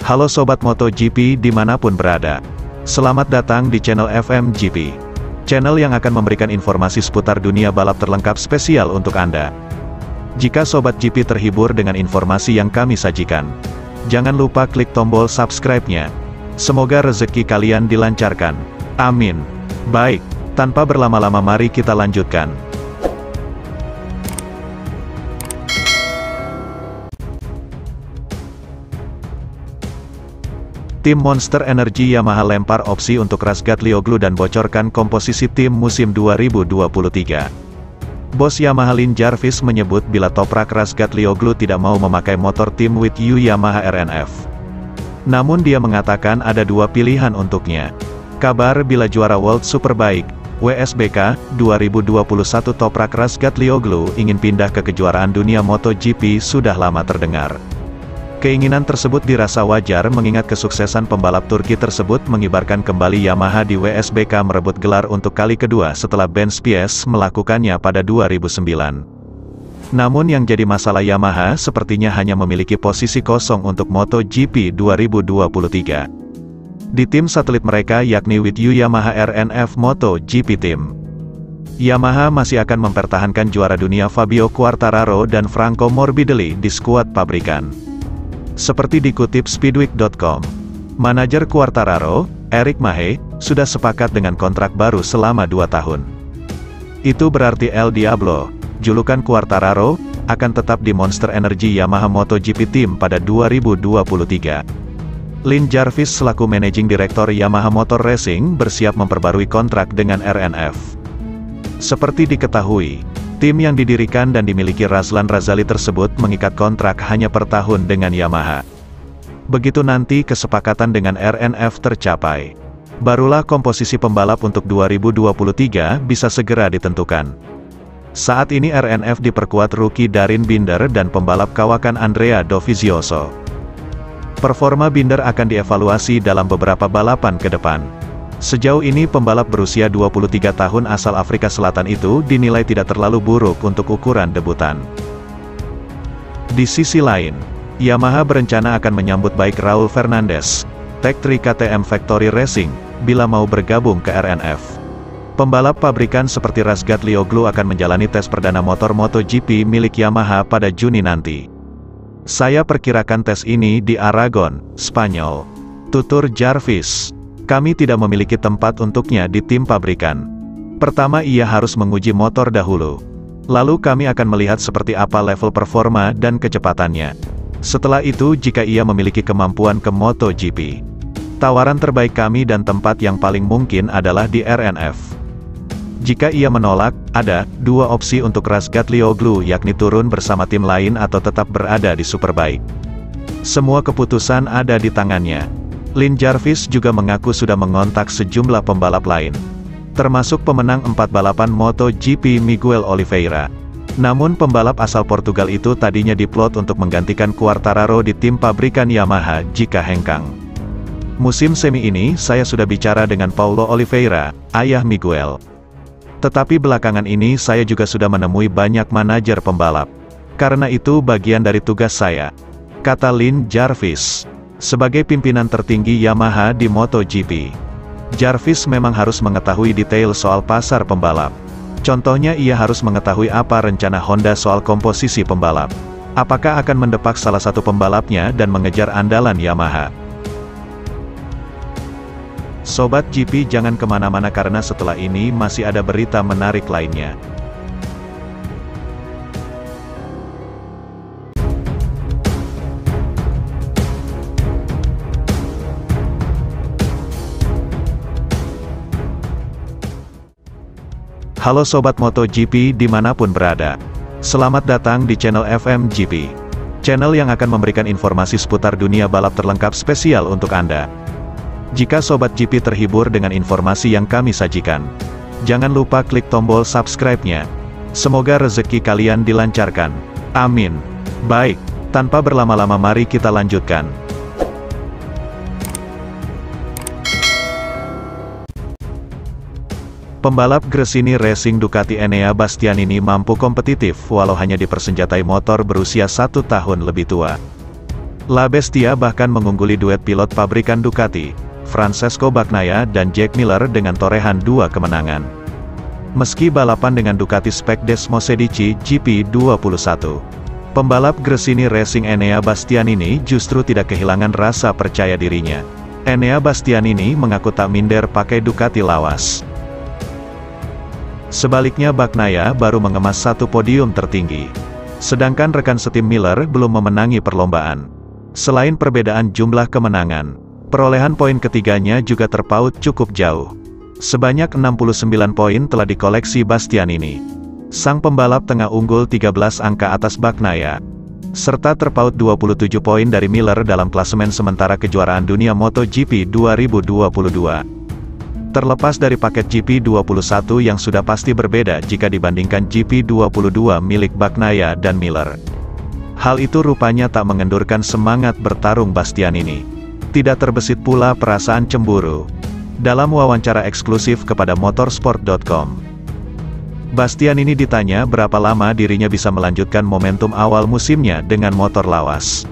Halo Sobat MotoGP dimanapun berada. Selamat datang di channel FMGP. Channel yang akan memberikan informasi seputar dunia balap terlengkap spesial untuk Anda. Jika Sobat GP terhibur dengan informasi yang kami sajikan, jangan lupa klik tombol subscribe-nya. Semoga rezeki kalian dilancarkan. Amin. Baik, tanpa berlama-lama mari kita lanjutkan. Tim Monster Energy Yamaha lempar opsi untuk Razgatlioglu dan bocorkan komposisi tim musim 2023. Bos Yamaha Lin Jarvis menyebut bila Toprak Razgatlioglu tidak mau memakai motor tim with you Yamaha RNF. Namun dia mengatakan ada dua pilihan untuknya. Kabar bila juara World Superbike, WSBK, 2021 Toprak Razgatlioglu ingin pindah ke kejuaraan dunia MotoGP sudah lama terdengar. Keinginan tersebut dirasa wajar mengingat kesuksesan pembalap Turki tersebut mengibarkan kembali Yamaha di WSBK merebut gelar untuk kali kedua setelah Ben Spies melakukannya pada 2009. Namun yang jadi masalah Yamaha sepertinya hanya memiliki posisi kosong untuk MotoGP 2023. Di tim satelit mereka yakni with you Yamaha RNF MotoGP Team. Yamaha masih akan mempertahankan juara dunia Fabio Quartararo dan Franco Morbidelli di skuad pabrikan. Seperti dikutip Speedweek.com, manajer Quartararo, Eric Mahe, sudah sepakat dengan kontrak baru selama 2 tahun. Itu berarti El Diablo, julukan Quartararo, akan tetap di Monster Energy Yamaha MotoGP Team pada 2023. Lin Jarvis selaku Managing Director Yamaha Motor Racing bersiap memperbarui kontrak dengan RNF. Seperti diketahui, tim yang didirikan dan dimiliki Razlan Razali tersebut mengikat kontrak hanya per tahun dengan Yamaha. Begitu nanti kesepakatan dengan RNF tercapai, barulah komposisi pembalap untuk 2023 bisa segera ditentukan. Saat ini RNF diperkuat rookie Darin Binder dan pembalap kawakan Andrea Dovizioso. Performa Binder akan dievaluasi dalam beberapa balapan ke depan. Sejauh ini pembalap berusia 23 tahun asal Afrika Selatan itu dinilai tidak terlalu buruk untuk ukuran debutan. Di sisi lain, Yamaha berencana akan menyambut baik Raul Fernandez, Tech 3 KTM Factory Racing, bila mau bergabung ke RNF. Pembalap pabrikan seperti Razgatlioglu akan menjalani tes perdana motor MotoGP milik Yamaha pada Juni nanti. Saya perkirakan tes ini di Aragon, Spanyol. Tutur Jarvis. Kami tidak memiliki tempat untuknya di tim pabrikan. Pertama ia harus menguji motor dahulu. Lalu kami akan melihat seperti apa level performa dan kecepatannya. Setelah itu jika ia memiliki kemampuan ke MotoGP. Tawaran terbaik kami dan tempat yang paling mungkin adalah di RNF. Jika ia menolak, ada dua opsi untuk Razgatlioglu yakni turun bersama tim lain atau tetap berada di Superbike. Semua keputusan ada di tangannya. Lin Jarvis juga mengaku sudah mengontak sejumlah pembalap lain, termasuk pemenang 4 balapan MotoGP Miguel Oliveira. Namun pembalap asal Portugal itu tadinya diplot untuk menggantikan Quartararo di tim pabrikan Yamaha jika hengkang. Musim semi ini saya sudah bicara dengan Paulo Oliveira, ayah Miguel. Tetapi belakangan ini saya juga sudah menemui banyak manajer pembalap. Karena itu bagian dari tugas saya, kata Lin Jarvis. Sebagai pimpinan tertinggi Yamaha di MotoGP, Jarvis memang harus mengetahui detail soal pasar pembalap. Contohnya ia harus mengetahui apa rencana Honda soal komposisi pembalap. Apakah akan mendepak salah satu pembalapnya dan mengejar andalan Yamaha. Sobat GP jangan kemana-mana karena setelah ini masih ada berita menarik lainnya. Halo Sobat MotoGP dimanapun berada. Selamat datang di channel FMGP. Channel yang akan memberikan informasi seputar dunia balap terlengkap spesial untuk Anda. Jika Sobat GP terhibur dengan informasi yang kami sajikan, jangan lupa klik tombol subscribe-nya. Semoga rezeki kalian dilancarkan. Amin. Baik, tanpa berlama-lama mari kita lanjutkan. Pembalap Gresini Racing Ducati Enea Bastianini mampu kompetitif walau hanya dipersenjatai motor berusia 1 tahun lebih tua. La Bestia bahkan mengungguli duet pilot pabrikan Ducati, Francesco Bagnaia dan Jack Miller dengan torehan 2 kemenangan. Meski balapan dengan Ducati spek Desmosedici GP21, pembalap Gresini Racing Enea Bastianini justru tidak kehilangan rasa percaya dirinya. Enea Bastianini mengaku tak minder pakai Ducati lawas. Sebaliknya Bagnaia baru mengemas 1 podium tertinggi. Sedangkan rekan setim Miller belum memenangi perlombaan. Selain perbedaan jumlah kemenangan, perolehan poin ketiganya juga terpaut cukup jauh. Sebanyak 69 poin telah dikoleksi Bastianini. Sang pembalap tengah unggul 13 angka atas Bagnaia, serta terpaut 27 poin dari Miller dalam klasemen sementara kejuaraan dunia MotoGP 2022. Terlepas dari paket GP21 yang sudah pasti berbeda jika dibandingkan GP22 milik Bagnaia dan Miller. Hal itu rupanya tak mengendurkan semangat bertarung Bastianini. Tidak terbesit pula perasaan cemburu. Dalam wawancara eksklusif kepada motorsport.com, Bastianini ditanya berapa lama dirinya bisa melanjutkan momentum awal musimnya dengan motor lawas.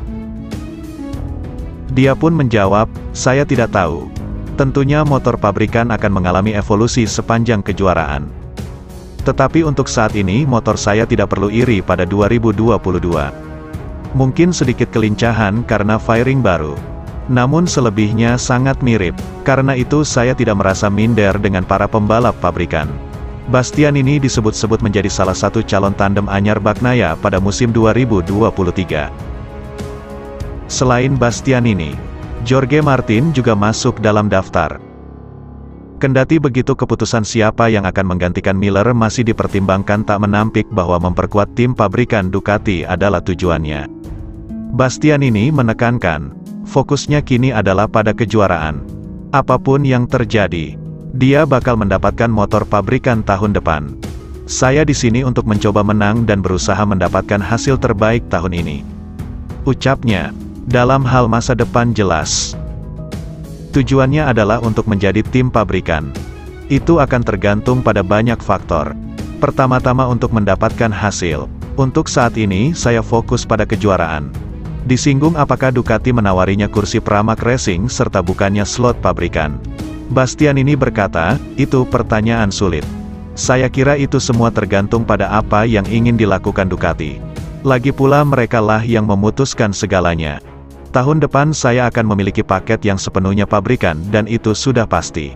Dia pun menjawab, "Saya tidak tahu. Tentunya motor pabrikan akan mengalami evolusi sepanjang kejuaraan. Tetapi untuk saat ini motor saya tidak perlu iri pada 2022. Mungkin sedikit kelincahan karena fairing baru. Namun selebihnya sangat mirip. Karena itu saya tidak merasa minder dengan para pembalap pabrikan." Bastianini disebut-sebut menjadi salah satu calon tandem anyar Bagnaia pada musim 2023. Selain Bastianini, Jorge Martin juga masuk dalam daftar. Kendati begitu, keputusan siapa yang akan menggantikan Miller masih dipertimbangkan, tak menampik bahwa memperkuat tim pabrikan Ducati adalah tujuannya. Bastianini menekankan, fokusnya kini adalah pada kejuaraan. Apapun yang terjadi, dia bakal mendapatkan motor pabrikan tahun depan. Saya di sini untuk mencoba menang dan berusaha mendapatkan hasil terbaik tahun ini, ucapnya. Dalam hal masa depan jelas, tujuannya adalah untuk menjadi tim pabrikan. Itu akan tergantung pada banyak faktor. Pertama-tama untuk mendapatkan hasil. Untuk saat ini saya fokus pada kejuaraan. Disinggung apakah Ducati menawarinya kursi Pramac Racing serta bukannya slot pabrikan. Bastianini berkata, "Itu pertanyaan sulit. Saya kira itu semua tergantung pada apa yang ingin dilakukan Ducati. Lagi pula mereka lah yang memutuskan segalanya. Tahun depan saya akan memiliki paket yang sepenuhnya pabrikan dan itu sudah pasti.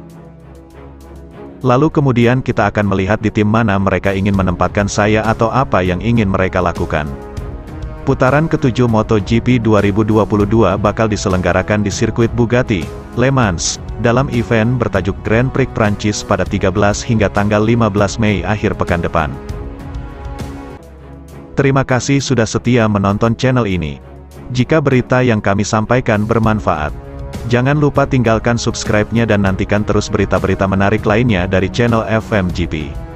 Lalu kemudian kita akan melihat di tim mana mereka ingin menempatkan saya atau apa yang ingin mereka lakukan." Putaran ke-7 MotoGP 2022 bakal diselenggarakan di sirkuit Bugatti, Le Mans, dalam event bertajuk Grand Prix Prancis pada 13 hingga tanggal 15 Mei akhir pekan depan. Terima kasih sudah setia menonton channel ini. Jika berita yang kami sampaikan bermanfaat, jangan lupa tinggalkan subscribe-nya dan nantikan terus berita-berita menarik lainnya dari channel FMGP.